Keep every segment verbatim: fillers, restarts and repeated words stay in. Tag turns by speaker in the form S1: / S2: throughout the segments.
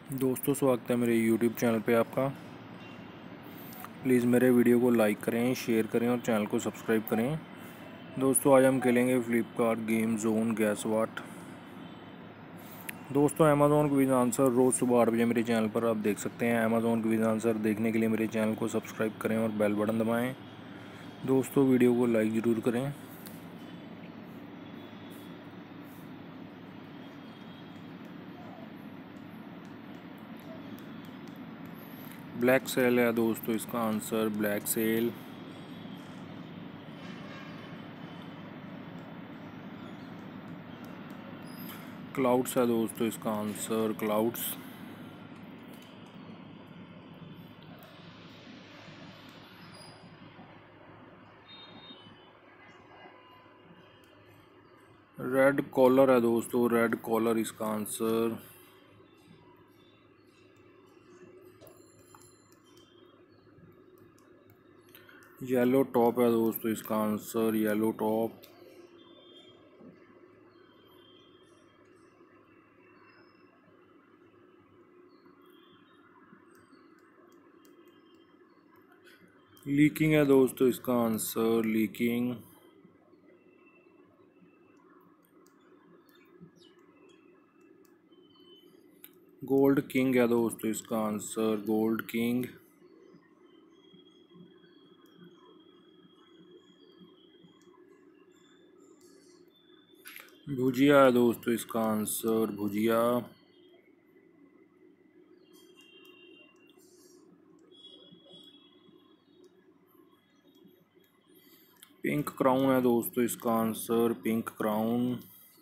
S1: दोस्तों, स्वागत है मेरे यूट्यूब चैनल पे आपका। प्लीज़ मेरे वीडियो को लाइक करें, शेयर करें और चैनल को सब्सक्राइब करें। दोस्तों, आज हम खेलेंगे Flipkart game zone guess what. दोस्तों, अमेज़ॉन क्विज आंसर रोज़ सुबह आठ बजे मेरे चैनल पर आप देख सकते हैं। अमेज़ॉन क्विज आंसर देखने के लिए मेरे चैनल को सब्सक्राइब करें और बेल बटन दबाएँ। दोस्तों, वीडियो को लाइक ज़रूर करें। ब्लैक सेल है दोस्तों इसका आंसर, ब्लैक सेल। क्लाउड्स है दोस्तों इसका आंसर, क्लाउड्स। रेड कॉलर है दोस्तों, रेड कॉलर इसका आंसर। येलो टॉप है दोस्तों इसका आंसर, येलो टॉप। लीकिंग है दोस्तों इसका आंसर, लीकिंग। गोल्ड किंग है दोस्तों इसका आंसर, गोल्ड किंग। भुजिया है दोस्तों इसका आंसर, भुजिया। पिंक क्राउन है दोस्तों इसका आंसर, पिंक क्राउन।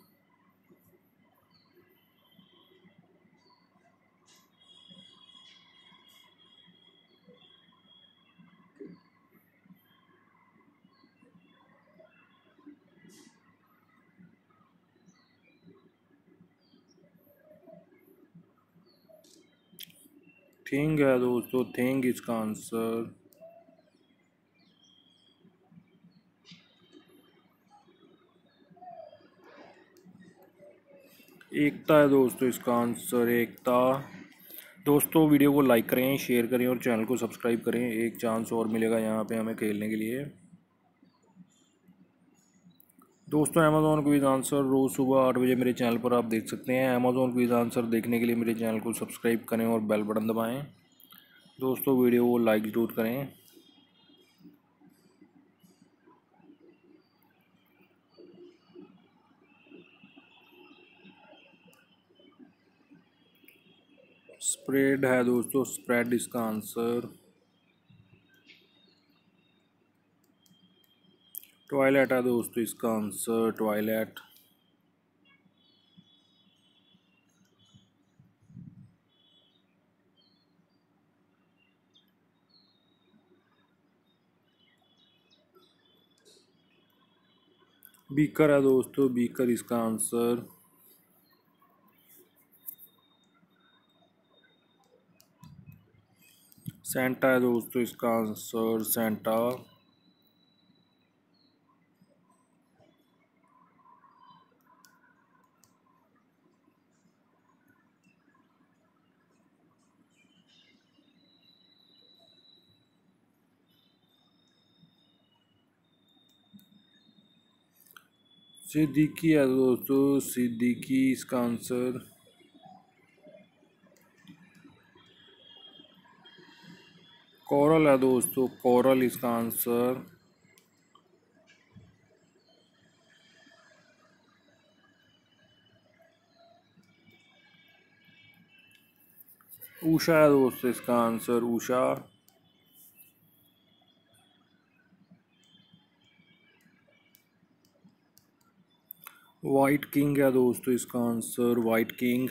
S1: थिंग है दोस्तों, थिंग इसका आंसर। एकता है दोस्तों इसका आंसर, एकता। दोस्तों, वीडियो को लाइक करें, शेयर करें और चैनल को सब्सक्राइब करें। एक चांस और मिलेगा यहाँ पे हमें खेलने के लिए। दोस्तों, अमेज़ॉन क्विज आंसर रोज़ सुबह आठ बजे मेरे चैनल पर आप देख सकते हैं। अमेज़ॉन क्विज आंसर देखने के लिए मेरे चैनल को सब्सक्राइब करें और बेल बटन दबाएं। दोस्तों, वीडियो को लाइक ज़रूर करें। स्प्रेड है दोस्तों, स्प्रेड इसका आंसर। टॉयलेट है दोस्तों इसका आंसर, टॉयलेट। बीकर है दोस्तों, बीकर इसका आंसर। सेंटा है दोस्तों इसका आंसर, सेंटा। सिद्दीकी है दोस्तों, सिद्दीकी इसका आंसर। कोरल है दोस्तों, कोरल इसका आंसर। उषा है दोस्तों इसका आंसर, उषा। वाइट किंग है दोस्तों इसका आंसर, वाइट किंग।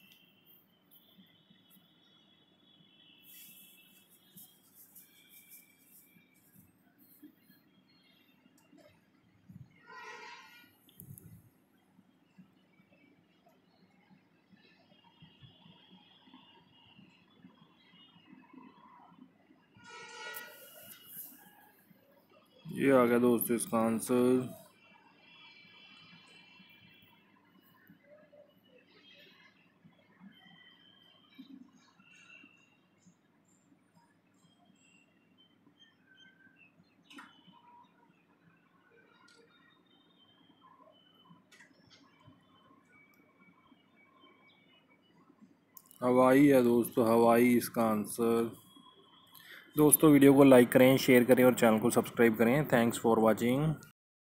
S1: ये आ गया दोस्तों इसका आंसर। हवाई है दोस्तों, हवाई इसका आंसर। दोस्तों वीडियो को लाइक करें, शेयर करें और चैनल को सब्सक्राइब करें। Thanks for watching.